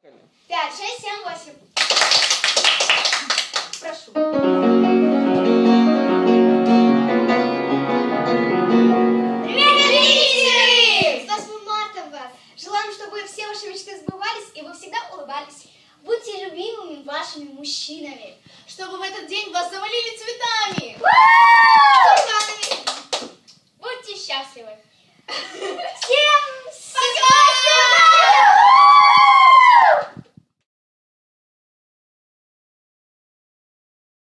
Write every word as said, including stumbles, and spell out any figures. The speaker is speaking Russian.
Пять, шесть, семь, восемь. Прошу. Привет, родители! С восьмым марта вас! Желаем, чтобы все ваши мечты сбывались и вы всегда улыбались. Будьте любимыми вашими мужчинами. Чтобы в этот день вас завалили цветами. Тюльпанами. Будьте счастливы. Всем